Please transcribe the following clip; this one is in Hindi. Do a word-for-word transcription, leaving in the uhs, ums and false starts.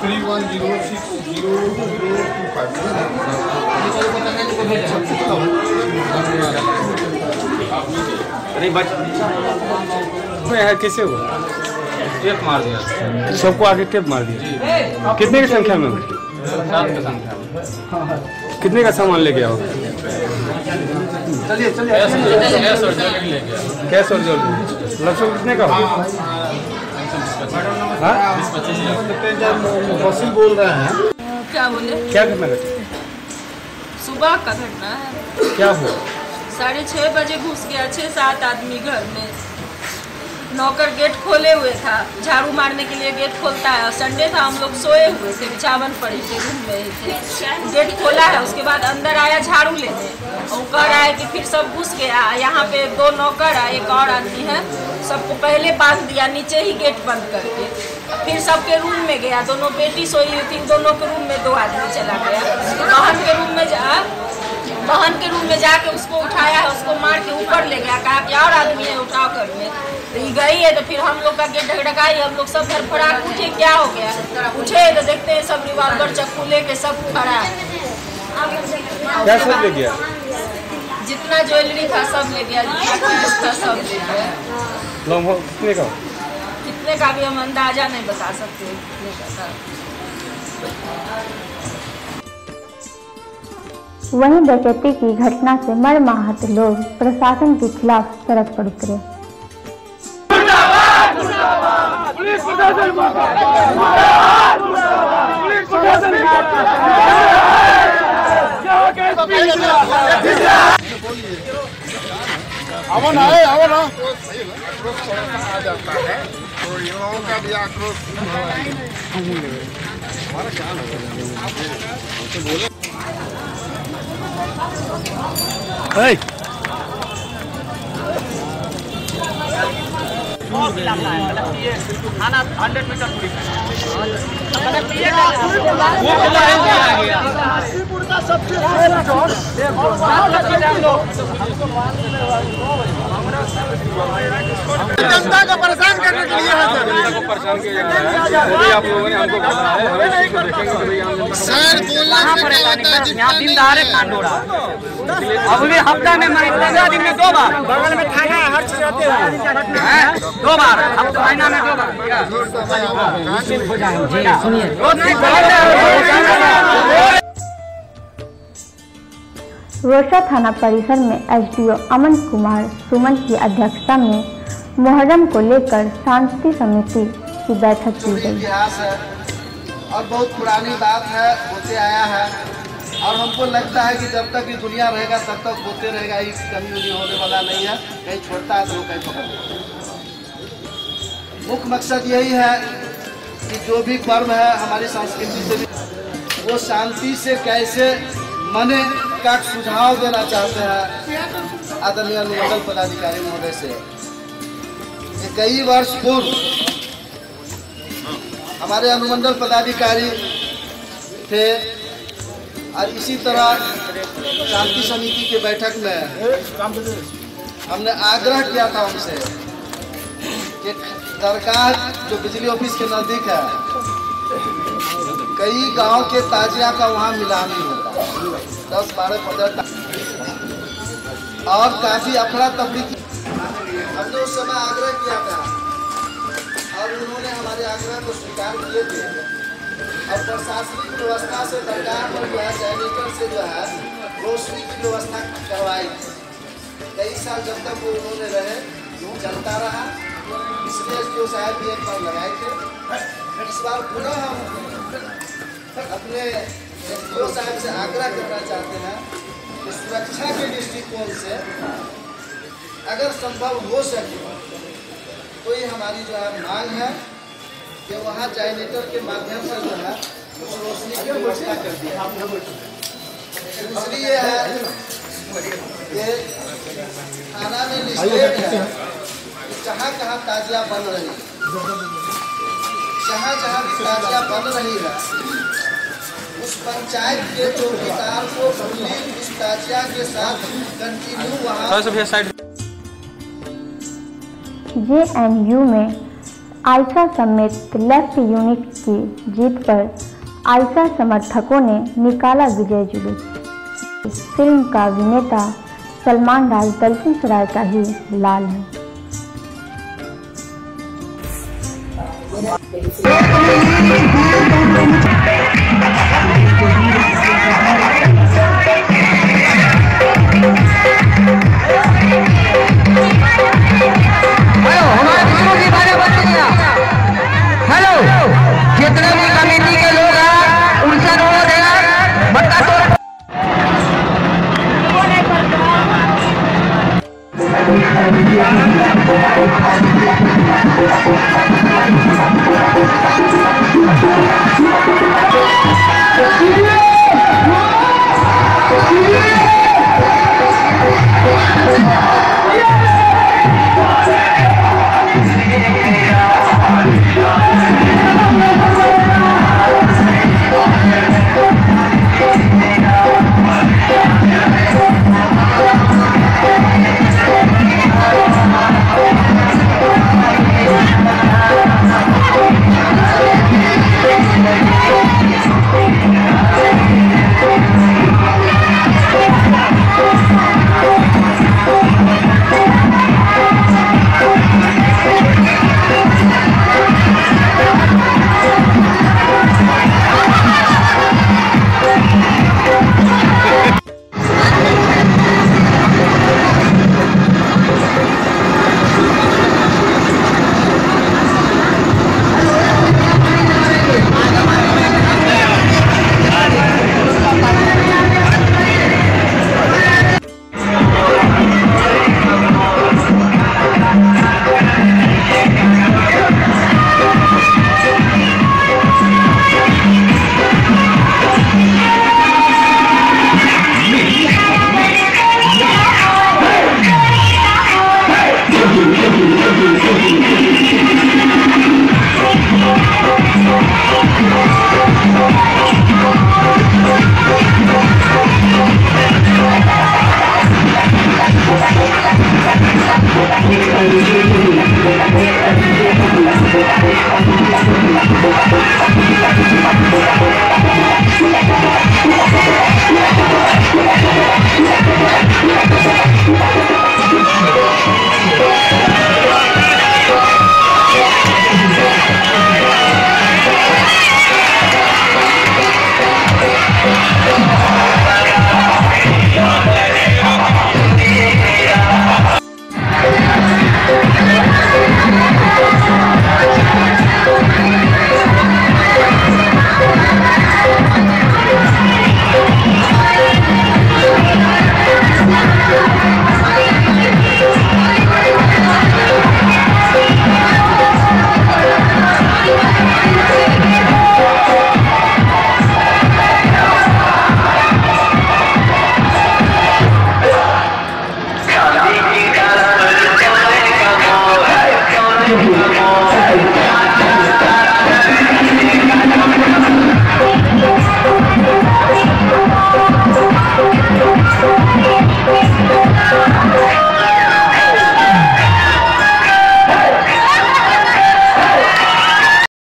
Three one zero six zero zero two five. अरे बच कैसे हुआ? टेप मार दिया सबको आगे टेप मार दिया। कितने की संख्या में? सात की संख्या में। कितने का सामान ले गया हो? चलिए चलिए कैश और ज्वेलरी ले गया। कैश और ज्वेलरी लगभग कितने का हो? वसील बोल रहे हैं। क्या बोले? क्या घटना घटी? सुबह का घटना है। क्या हुआ? साढ़े छः बजे घुस गया छः सात आदमी घर में। नौकर गेट खोले हुए था, झाड़ू मारने के लिए गेट खोलता है। और संडे था, हम लोग सोए हुए थे, बिछावन पड़े थे, घूम रहे थे। गेट खोला है, उसके बाद अंदर आया झाड़ू लेने। वो कह रहा है कि फिर सब घुस गया। यहाँ पे दो नौकर है, एक और आदमी है, सबको पहले बांध दिया नीचे ही गेट बंद करके। फिर सबके रूम में गया। दोनों बेटी सोई हुई थी, दोनों के रूम में दो आदमी चला गया। बहन के रूम में जा बहन के रूम में जाके उसको उठाया है, उसको मार के ऊपर ले गया। कहा कि और आदमी है, उठाओ कर में। तो ये गई है, तो फिर हम लोग का गेट ढकढकाई। हम लोग सब घर फराक उठे, क्या हो गया? उठे तो देखते हैं सब रिवाल्वर चाकू लेके सब खड़ा है। क्या सब ले गया? जितना ज्वेलरी था सब ले गया, जितना था सब ले गया। कितने का? कितने का भी हम अंदाजा नहीं बता सकते कितने का था। वहीं डकैती की घटना से मर्माहत लोग प्रशासन के खिलाफ सड़क पर उतरे। आवन आए आवन आ जाता है तो इन लोगों का भी आक्रोश। थाना हंड्रेड मीटर दूरी समस्तीपुर का सबसे जनता को परेशान करने के लिए परेशान किया जा रहा है। आप लोगों ने हमको कहा है, हमें इसको देखेंगे तो भैया हम सर बोलना पड़ेगा। यहाँ दिन दहाड़े कांड हो रहा है। अगले हफ्ता में पंद्रह दिन में दो बार बगल में थाना है, हर चीज रहते हैं दो बार, अब महीना में दो बार। रोसा थाना परिसर में एसडीओ अमन कुमार सुमन की अध्यक्षता में मुहर्रम को लेकर शांति समिति की बैठक की गई। इतिहास है और बहुत पुरानी बात है, होते आया है और हमको लगता है कि जब तक ये दुनिया रहेगा तब तक होते रहेगा। इस कमी उनी होने वाला नहीं है, कहीं छोड़ता है तो वो कहीं पकड़ लेता है। मुख्य मकसद यही है कि जो भी पर्व है हमारी संस्कृति से भी वो शांति से कैसे मने का सुझाव देना चाहते हैं आदरणीय अनुमंडल पदाधिकारी महोदय से। कई वर्ष पूर्व हमारे अनुमंडल पदाधिकारी थे और इसी तरह शांति समिति के बैठक में हमने आग्रह किया था उनसे कि दरगाह जो बिजली ऑफिस के नज़दीक है, कई गांव के ताजिया का वहाँ मिलानी होता है, दस बारह पंद्रह और काफ़ी अफरा तफरी की। हमने उस समय आग्रह किया था और उन्होंने हमारे आग्रह को स्वीकार किए थे और प्रशासनिक व्यवस्था से दरगाह पर जो है जनरेटर से जो है रोशनी की व्यवस्था करवाई। कई साल जब तक वो उन्होंने रहे चलता रहा, इसलिए एस डी ओ साहब भी एक बार लगाए थे। इस बार पुनः हम अपने एस डी ओ साहब से आग्रह करना चाहते हैं कि सुरक्षा के दृष्टिकोण से अगर संभव हो सके तो ये हमारी जो है मांग है कि वहाँ जनरेटर के माध्यम से जो है उस रोशनी की व्यवस्था कर दिया। दूसरी ये है कि थाना में लिस्टेड है जहाँ कहाँ ताजिया बन रही है, जहाँ जहाँ ताजिया बन रही है उस पंचायत के चौकीदार को पुलिस उस ताजिया के साथ कंटिन्यू वहाँ जे एन यू में आयशा समेत लेफ्ट यूनिट की जीत पर आयशा समर्थकों ने निकाला विजय जुलूस। फिल्म का अभिनेता सलमान राज दलसिंह सराय का ही लाल है।